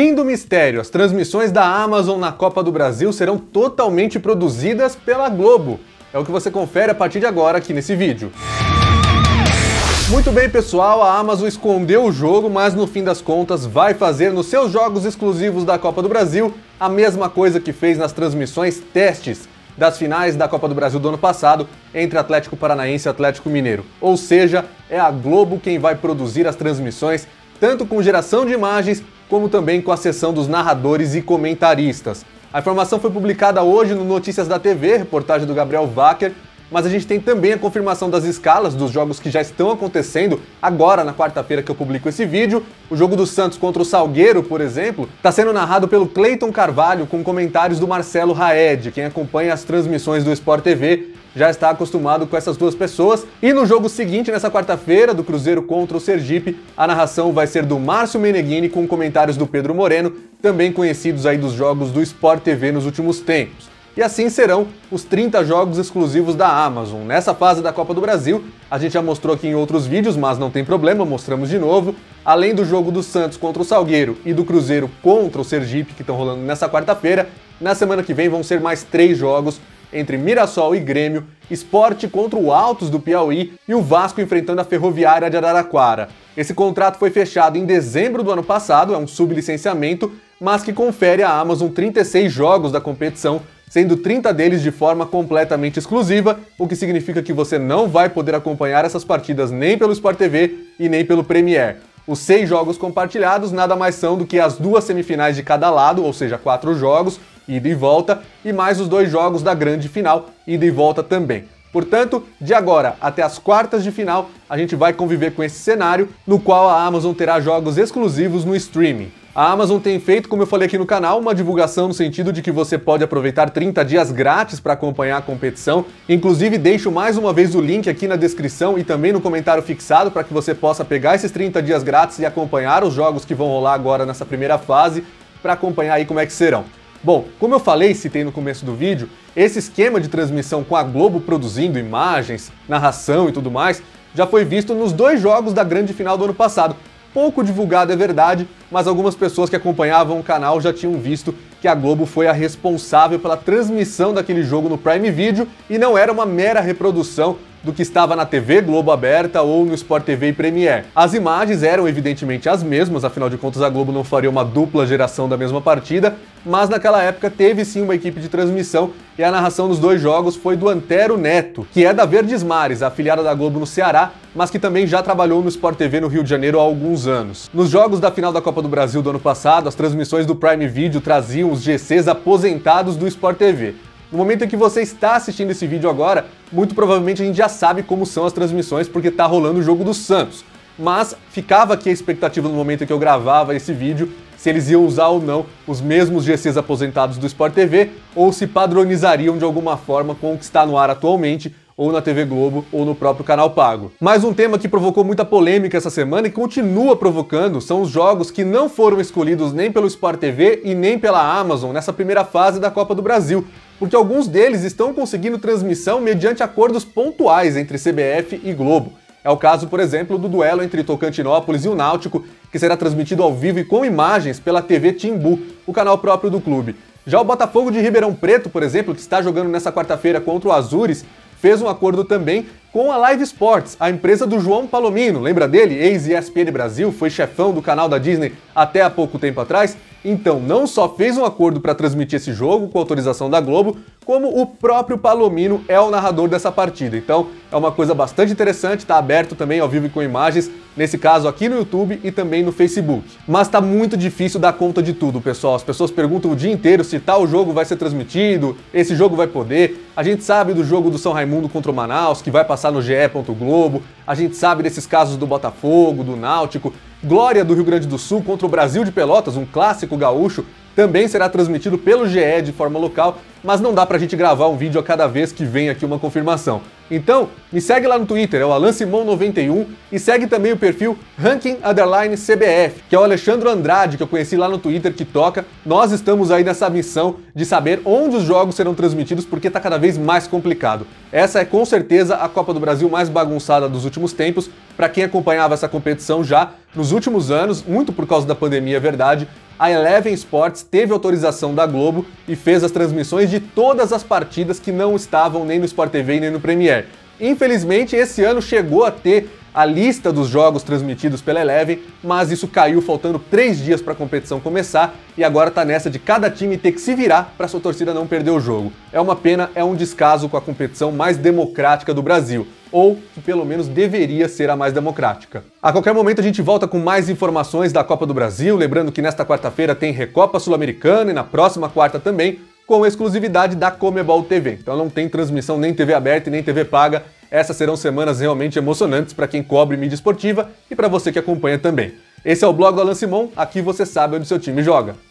Fim do mistério, as transmissões da Amazon na Copa do Brasil serão totalmente produzidas pela Globo. É o que você confere a partir de agora aqui nesse vídeo. Muito bem, pessoal, a Amazon escondeu o jogo, mas no fim das contas vai fazer nos seus jogos exclusivos da Copa do Brasil a mesma coisa que fez nas transmissões testes das finais da Copa do Brasil do ano passado entre Atlético Paranaense e Atlético Mineiro. Ou seja, é a Globo quem vai produzir as transmissões, tanto com geração de imagens, como também com a seção dos narradores e comentaristas. A informação foi publicada hoje no Notícias da TV, reportagem do Gabriel Wacker, mas a gente tem também a confirmação das escalas dos jogos que já estão acontecendo agora na quarta-feira que eu publico esse vídeo. O jogo do Santos contra o Salgueiro, por exemplo, está sendo narrado pelo Cleiton Carvalho com comentários do Marcelo Raed. Quem acompanha as transmissões do Sport TV já está acostumado com essas duas pessoas. E no jogo seguinte, nessa quarta-feira, do Cruzeiro contra o Sergipe, a narração vai ser do Márcio Meneghini com comentários do Pedro Moreno, também conhecidos aí dos jogos do Sport TV nos últimos tempos. E assim serão os 30 jogos exclusivos da Amazon. Nessa fase da Copa do Brasil, a gente já mostrou aqui em outros vídeos, mas não tem problema, mostramos de novo. Além do jogo do Santos contra o Salgueiro e do Cruzeiro contra o Sergipe, que estão rolando nessa quarta-feira, na semana que vem vão ser mais 3 jogos entre Mirassol e Grêmio, Sport contra o Altos do Piauí e o Vasco enfrentando a Ferroviária de Araraquara. Esse contrato foi fechado em dezembro do ano passado, é um sublicenciamento, mas que confere à Amazon 36 jogos da competição, sendo 30 deles de forma completamente exclusiva, o que significa que você não vai poder acompanhar essas partidas nem pelo Sport TV e nem pelo Premier. Os 6 jogos compartilhados nada mais são do que as 2 semifinais de cada lado, ou seja, 4 jogos, ida e volta, e mais os 2 jogos da grande final, ida e volta também. Portanto, de agora até as quartas de final, a gente vai conviver com esse cenário, no qual a Amazon terá jogos exclusivos no streaming. A Amazon tem feito, como eu falei aqui no canal, uma divulgação no sentido de que você pode aproveitar 30 dias grátis para acompanhar a competição. Inclusive, deixo mais uma vez o link aqui na descrição e também no comentário fixado para que você possa pegar esses 30 dias grátis e acompanhar os jogos que vão rolar agora nessa primeira fase, para acompanhar aí como é que serão. Bom, como eu falei, citei no começo do vídeo, esse esquema de transmissão com a Globo produzindo imagens, narração e tudo mais, já foi visto nos 2 jogos da grande final do ano passado. Pouco divulgado, é verdade, mas algumas pessoas que acompanhavam o canal já tinham visto que a Globo foi a responsável pela transmissão daquele jogo no Prime Video e não era uma mera reprodução do que estava na TV Globo aberta ou no Sport TV e Premier. As imagens eram evidentemente as mesmas, afinal de contas a Globo não faria uma dupla geração da mesma partida, mas naquela época teve sim uma equipe de transmissão e a narração dos 2 jogos foi do Antero Neto, que é da Verdes Mares, a afiliada da Globo no Ceará, mas que também já trabalhou no Sport TV no Rio de Janeiro há alguns anos. Nos jogos da final da Copa do Brasil do ano passado, as transmissões do Prime Video traziam os GCs aposentados do Sport TV. No momento em que você está assistindo esse vídeo agora, muito provavelmente a gente já sabe como são as transmissões porque está rolando o jogo do Santos. Mas ficava aqui a expectativa no momento em que eu gravava esse vídeo, se eles iam usar ou não os mesmos GCs aposentados do Sport TV ou se padronizariam de alguma forma com o que está no ar atualmente, ou na TV Globo, ou no próprio canal pago. Mas um tema que provocou muita polêmica essa semana e continua provocando são os jogos que não foram escolhidos nem pelo Sport TV e nem pela Amazon nessa primeira fase da Copa do Brasil, porque alguns deles estão conseguindo transmissão mediante acordos pontuais entre CBF e Globo. É o caso, por exemplo, do duelo entre Tocantinópolis e o Náutico, que será transmitido ao vivo e com imagens pela TV Timbu, o canal próprio do clube. Já o Botafogo de Ribeirão Preto, por exemplo, que está jogando nessa quarta-feira contra o Azures, fez um acordo também com a Live Sports, a empresa do João Palomino. Lembra dele? Ex-ESPN Brasil, foi chefão do canal da Disney até há pouco tempo atrás. Então, não só fez um acordo para transmitir esse jogo com autorização da Globo, como o próprio Palomino é o narrador dessa partida. Então, é uma coisa bastante interessante, está aberto também ao vivo e com imagens, nesse caso aqui no YouTube e também no Facebook. Mas está muito difícil dar conta de tudo, pessoal. As pessoas perguntam o dia inteiro se tal jogo vai ser transmitido, esse jogo vai poder. A gente sabe do jogo do São Raimundo contra o Manaus, que vai passar no GE. Globo. A gente sabe desses casos do Botafogo, do Náutico. Glória do Rio Grande do Sul contra o Brasil de Pelotas, um clássico gaúcho, também será transmitido pelo GE de forma local, mas não dá pra gente gravar um vídeo a cada vez que vem aqui uma confirmação. Então, me segue lá no Twitter, é o AlanSimon91, e segue também o perfil Ranking_CBF, que é o Alexandre Andrade, que eu conheci lá no Twitter, que toca. Nós estamos aí nessa missão de saber onde os jogos serão transmitidos, porque tá cada vez mais complicado. Essa é com certeza a Copa do Brasil mais bagunçada dos últimos tempos, pra quem acompanhava essa competição já, Nos últimos anos, muito por causa da pandemia, é verdade, a Eleven Sports teve autorização da Globo e fez as transmissões de todas as partidas que não estavam nem no Sport TV nem no Premier. Infelizmente, esse ano chegou a ter a lista dos jogos transmitidos pela Eleven, mas isso caiu faltando 3 dias para a competição começar e agora está nessa de cada time ter que se virar para sua torcida não perder o jogo. É uma pena, é um descaso com a competição mais democrática do Brasil, ou que pelo menos deveria ser a mais democrática. A qualquer momento a gente volta com mais informações da Copa do Brasil, lembrando que nesta quarta-feira tem Recopa Sul-Americana e na próxima quarta também, com exclusividade da Comebol TV. Então não tem transmissão nem TV aberta e nem TV paga. Essas serão semanas realmente emocionantes para quem cobre mídia esportiva e para você que acompanha também. Esse é o blog do Alan Simon, aqui você sabe onde seu time joga.